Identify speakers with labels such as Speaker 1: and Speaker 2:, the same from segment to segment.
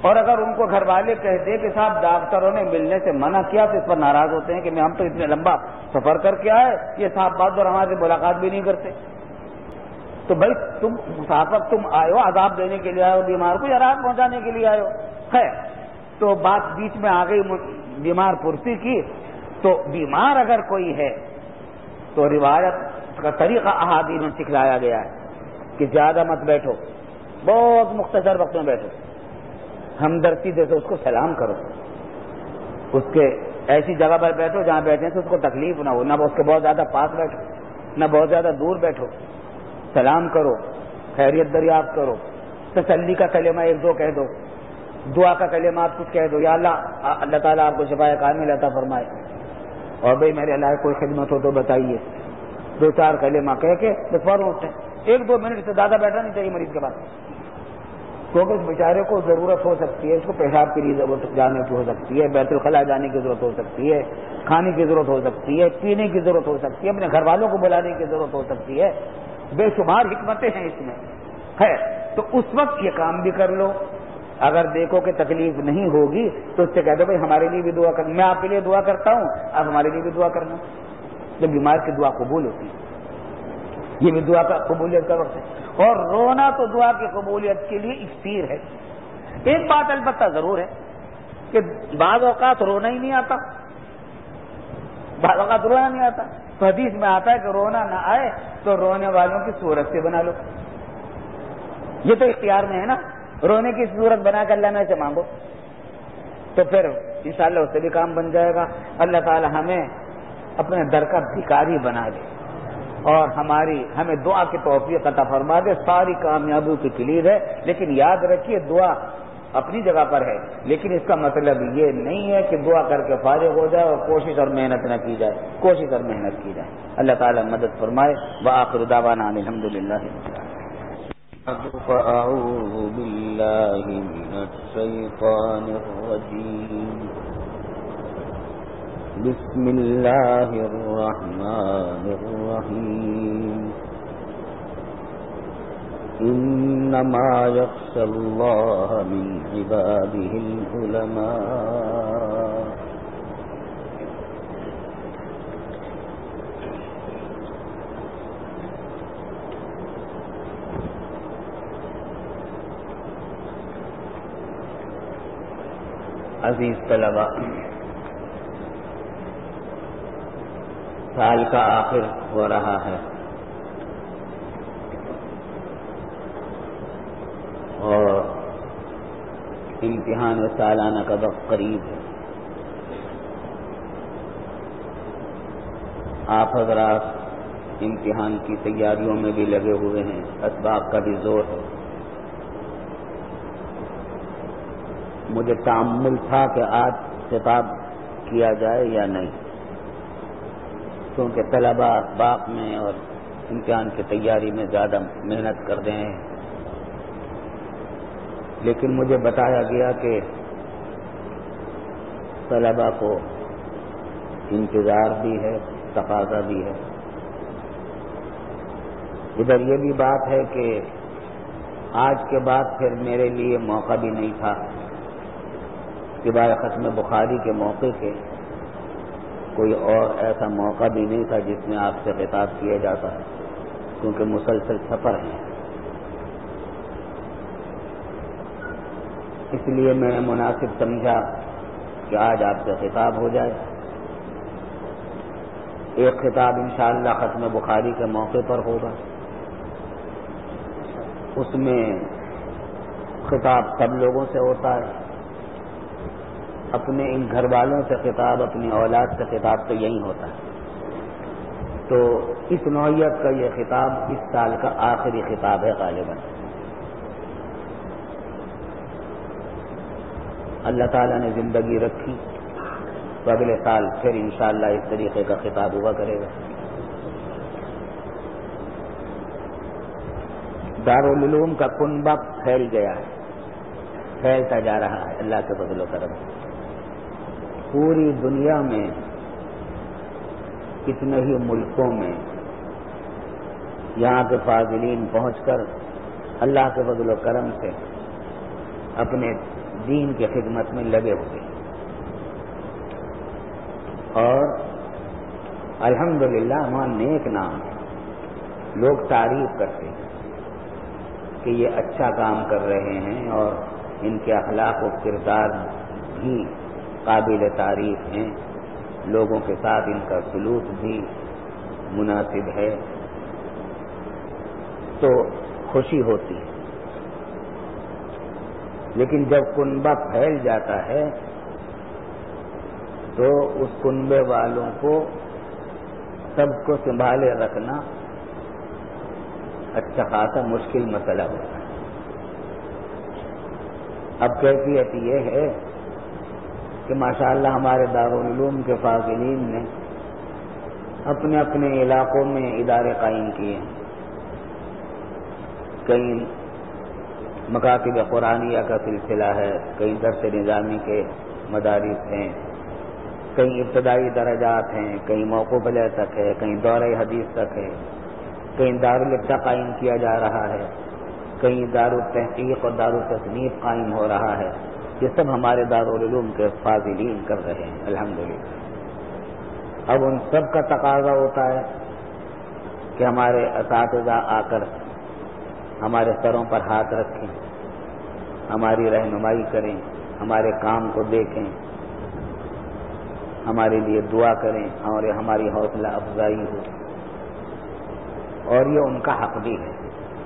Speaker 1: اور اگر ان کو گھر والے کہہ دے کہ صاحب ڈاکٹروں نے ملنے سے منع کیا تو اس پر ناراض ہوتے ہیں کہ ہم تو اتنے لمبا سفر کر کے آئے، یہ صاحب بات اور ہمارے ملاقات بھی نہیں کرتے۔ تو بھائی تم مسافر تم آئے ہو عذاب دینے کے لیے آئے ہو، بیمار کو راحت پہنچانے کے لیے آئے ہو۔ ہے تو بات بیچ میں آ گئی، بیمار پرسی کی، تو بیمار اگر کوئی ہے تو روایت کا طریقہ احادیث میں سکھلایا گیا ہے کہ زیادہ مت بیٹھو، بہت مختصر وقت میں بیٹھو، ہمدردی دے تو اس کو سلام کرو، اس کے ایسی جگہ پر بیٹھو جہاں بیٹھنے سے اس کو تکلیف نہ ہو، نہ اس کے بہت زیادہ پاس بیٹھو نہ بہت زیادہ دور بیٹھو، سلام کرو، خیریت دریافت کرو، تسلی کا کلمہ ایک دو کہہ دو، دعا کا کلمہ آپ کچھ کہہ دو، یا اللہ تعالیٰ آپ کو شفائے کامل عطا فرمائے، اور بھائی میرے اللہ کوئی خدمت ہو تو بتائیے، دو چار کلمہ کہہ کے بس فوراً اٹھتے ہیں، ایک دو منٹ سے زیادہ بیٹھنا نہیں چاہیے مریض کے پاس، کیونکہ اس بیچارے کو ضرورت ہو سکتی ہے، اس کو پیشاب کے لیے ضرورت جانے کی ہو سکتی ہے، بیت الخلاء جانے کی ضرورت ہو سکتی ہے، کھانے کی ضرورت ہو سکتی ہے، پینے کی ضرورت ہو سکتی ہے، اپنے گھر والوں کو بلانے کی ضرورت ہو سکتی ہے، بے شمار حکمتیں ہیں اس میں ہے، تو اس وقت یہ کام بھی کر لو۔ اگر دیکھو کہ تکلیف نہیں ہوگی تو اس سے کہہ دو بھائی ہمارے لیے بھی دعا کرنا، میں آپ کے لیے دعا کرتا ہوں، آپ ہمارے لیے بھی دعا کرنا، جب بیمار کی دعا قبول ہوتی ہے، یہ بھی دعا کا قبولیت کا وقت ہے، اور رونا تو دعا کی قبولیت کے لیے اکسیر ہے۔ ایک بات البتہ ضرور ہے کہ بعض اوقات رونا ہی نہیں آتا، بعض اوقات رونا نہیں آتا، تو حدیث میں آتا ہے کہ رونا نہ آئے تو رونے والوں کی صورت سے بنا لو، یہ تو اختیار میں ہے نا، رونے کی صورت بنا کر اللہ سے مانگو تو پھر انشاءاللہ اس سے بھی کام بن جائے گا۔ اللہ تعالی ہمیں اپنے در کا بھکاری بنا دے اور ہمیں دعا کی توفیق عطا فرما دے، ساری کامیابی کی کلید ہے۔ لیکن یاد رکھیے دعا اپنی جگہ پر ہے، لیکن اس کا مطلب یہ نہیں ہے کہ دعا کر کے فارغ ہو جائے اور کوشش اور محنت نہ کی جائے، کوشش اور محنت کی جائے۔ اللہ تعالی مدد فرمائے۔ وآخر دعوانا الحمدللہ۔
Speaker 2: فأعوذ بالله من الشيطان الرجيم بسم الله الرحمن الرحيم إنما يخشى الله من عباده العلماء
Speaker 1: عزیز طلباء، سال کا آخر ہو رہا ہے اور امتحان سالانہ کا وقت قریب ہے۔ آپ حضرات امتحان کی تیاریوں میں بھی لگے ہوئے ہیں، اسباب کا بھی زور ہے۔ مجھے تأمل تھا کہ آج خطاب کیا جائے یا نہیں، کیونکہ طلباء اسباق میں اور امتحان کی تیاری میں زیادہ محنت کر رہے ہیں، لیکن مجھے بتایا گیا کہ طلباء کو انتظار بھی ہے، تقاضا بھی ہے۔ ادھر یہ بھی بات ہے کہ آج کے بعد پھر میرے لیے موقع بھی نہیں تھا، سوائے ختم بخاری کے موقع کے کوئی اور ایسا موقع بھی نہیں تھا جس میں آپ سے خطاب کیا جاتا، کیونکہ مسلسل سفر ہے۔ اس لیے میں نے مناسب سمجھا کہ آج آپ سے خطاب ہو جائے۔ ایک خطاب انشاءاللہ ختم بخاری کے موقع پر ہوگا، اس میں خطاب سب لوگوں سے ہوتا ہے، اپنے ان گھر والوں سے خطاب، اپنی اولاد سے خطاب تو یہی ہوتا ہے، تو اس نوعیت کا یہ خطاب اس سال کا آخری خطاب ہے غالباً۔ اللہ تعالیٰ نے زندگی رکھی تو اگلے سال پھر انشاءاللہ اس طریقے کا خطاب ہوا کرے گا۔ دارالعلوم کا کنبہ پھیل گیا ہے، پھیلتا جا رہا ہے اللہ کے فضل و کرم سے۔ پوری دنیا میں کتنے ہی ملکوں میں یہاں کے فاضلین پہنچ کر اللہ کے فضل و کرم سے اپنے
Speaker 2: دین کی خدمت میں لگے ہوئے ہیں، اور الحمدللہ وہاں نیک نام ہے، لوگ تعریف کرتے ہیں کہ یہ اچھا کام کر رہے ہیں، اور ان کے اخلاق و کردار بھی قابل تعریف ہیں، لوگوں کے ساتھ ان کا سلوک بھی مناسب ہے، تو خوشی ہوتی ہے۔ لیکن جب کنبہ پھیل جاتا ہے تو اس کنبے والوں کو سب کو سنبھالے رکھنا اچھا خاصا مشکل مسئلہ ہوتا ہے۔ اب کیفیت یہ ہے کہ ماشاءاللہ ہمارے دارالعلوم کے فاضلین نے اپنے اپنے علاقوں میں ادارے قائم کیے ہیں، کئی مکاتب قرآنیہ کا سلسلہ ہے، کئی درس نظامی کے مدارس ہیں، کئی ابتدائی درجات ہیں، کئی موقوف علیہ تک ہے، کئی دورہ حدیث تک ہے، کئی دارالفتہ قائم کیا جا رہا ہے، کئی دارالتحقیق اور دارالتصنیف قائم ہو رہا ہے۔ یہ سب ہمارے دارالعلوم کے فاضلین کر رہے ہیں الحمدللہ۔ اب ان سب کا تقاضا ہوتا ہے کہ ہمارے اساتذہ آ کر ہمارے سروں پر ہاتھ رکھیں، ہماری رہنمائی کریں، ہمارے کام کو دیکھیں، ہمارے لیے دعا کریں، اور ہماری حوصلہ افزائی ہو، اور یہ ان کا حق بھی ہے۔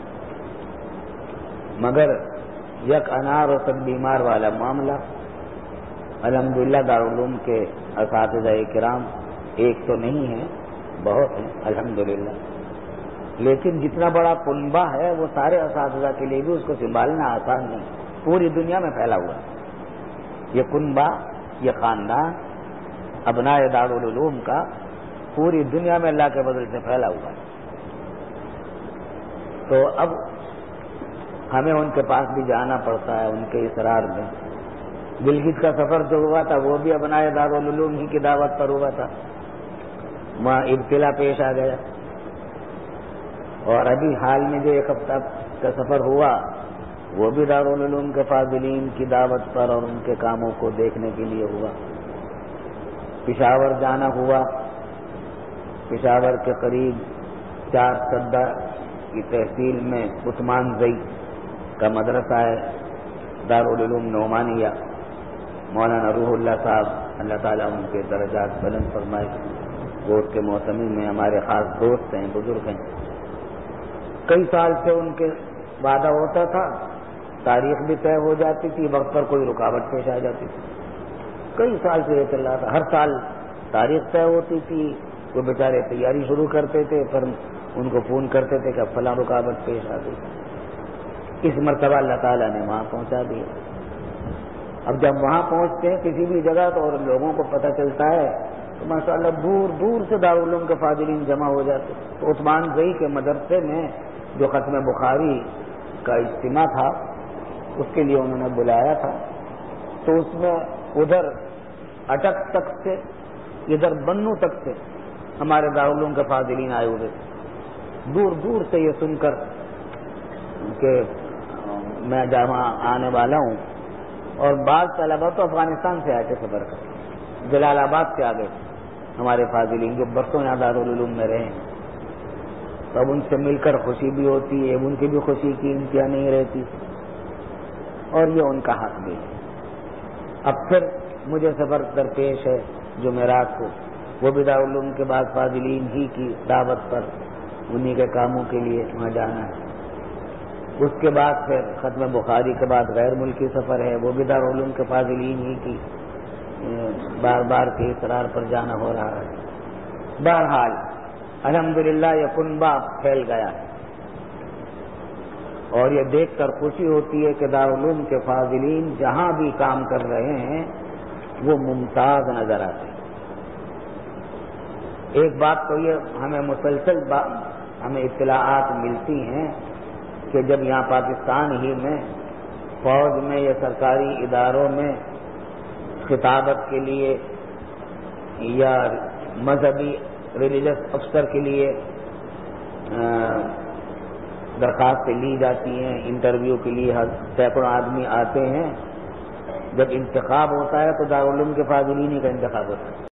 Speaker 2: مگر یک انار اور سب بیمار والا معاملہ، الحمدللہ دارالعلوم کے اساتذہ کرام ایک تو نہیں ہے، بہت ہیں الحمدللہ، لیکن جتنا بڑا کنبہ ہے وہ سارے اساتذہ کے لیے بھی اس کو سنبھالنا آسان نہیں، پوری دنیا میں پھیلا ہوا ہے یہ کنبہ، یہ خاندان ابناء دارالعلوم کا پوری دنیا میں اللہ کے فضل سے پھیلا ہوا ہے۔ تو اب ہمیں ان کے پاس بھی جانا پڑتا ہے، ان کے اصرار میں۔ گلگت کا سفر جو ہوا تھا وہ بھی ابناء دارالعلوم ہی کی دعوت پر ہوا تھا، وہاں ابتلا پیش آ گیا، اور ابھی حال میں جو ایک ہفتہ کا سفر ہوا وہ بھی دارالعلوم کے فاضلین کی دعوت پر اور ان کے کاموں کو دیکھنے کے لیے ہوا۔ پشاور جانا ہوا، پشاور کے قریب 4 سدہ کی تحصیل میں عثمان زئی کا مدرسہ ہے، دارالعلوم نعمانیہ، مولانا روح اللہ صاحب اللہ تعالیٰ ان کے درجات بلند فرمائے، وہ اس کے موسمی میں ہمارے خاص دوست ہیں، بزرگ ہیں۔ کئی سال سے ان کے وعدہ ہوتا تھا، تاریخ بھی طے ہو جاتی تھی، وقت پر کوئی رکاوٹ پیش آ جاتی تھی، کئی سال سے یہ چل رہا تھا، ہر سال تاریخ طے ہوتی تھی، وہ بیچارے تیاری شروع کرتے تھے، پھر ان کو فون کرتے تھے کہ اب فلاں رکاوٹ پیش آ گئی۔ اس مرتبہ اللہ تعالیٰ نے وہاں پہنچا دیا۔ اب جب وہاں پہنچتے ہیں کسی بھی جگہ تو اور لوگوں کو پتہ چلتا ہے تو ماشاءاللہ دور دور سے دارالعلوم کے فاضلین جمع ہو جاتے۔ تو عثمان زئی کے مدرسے میں جو ختم بخاری کا اجتماع تھا اس کے لیے انہوں نے بلایا تھا، تو اس میں ادھر اٹک تک سے ادھر بنو تک سے ہمارے دارالعلوم کے فاضلین آئے ہوئے، دور دور سے یہ سن کر کہ میں جہاں آنے والا ہوں، اور بعض طلبا تو افغانستان سے آئے تھے سفر کر، جلال آباد سے آ گئے ہمارے فاضلین جو برسوں یہاں دارالعلوم میں رہے ہیں۔ تو اب ان سے مل کر خوشی بھی ہوتی ہے، ان کی بھی خوشی کی انتہا نہیں رہتی، اور یہ ان کا حق بھی ہے۔ اب پھر مجھے سفر درپیش ہے جمعرات کو، وہ بھی دارالعلوم کے بعد فاضلین ہی کی دعوت پر انہی کے کاموں کے لیے وہاں جانا ہے۔ اس کے بعد پھر ختم بخاری کے بعد غیر ملکی سفر ہے، وہ بھی دارالعلوم کے فاضلین ہی کی بار بار کے اصرار پر جانا ہو رہا ہے۔ بہرحال الحمدللہ یہ کنبہ پھیل گیا ہے، اور یہ دیکھ کر خوشی ہوتی ہے کہ دارالعلوم کے فاضلین جہاں بھی کام کر رہے ہیں وہ ممتاز نظر آتے ہیں۔ ایک بات تو یہ ہمیں مسلسل ہمیں اطلاعات ملتی ہیں کہ جب یہاں پاکستان ہی میں فوج میں یا سرکاری اداروں میں خطابت کے لیے یا مذہبی ریلیجس افسر کے لیے درخواستیں لی جاتی ہیں، انٹرویو کے لیے سینکڑوں آدمی آتے ہیں، جب انتخاب ہوتا ہے تو دارالعلوم کے فاضلین کا انتخاب ہوتا ہے.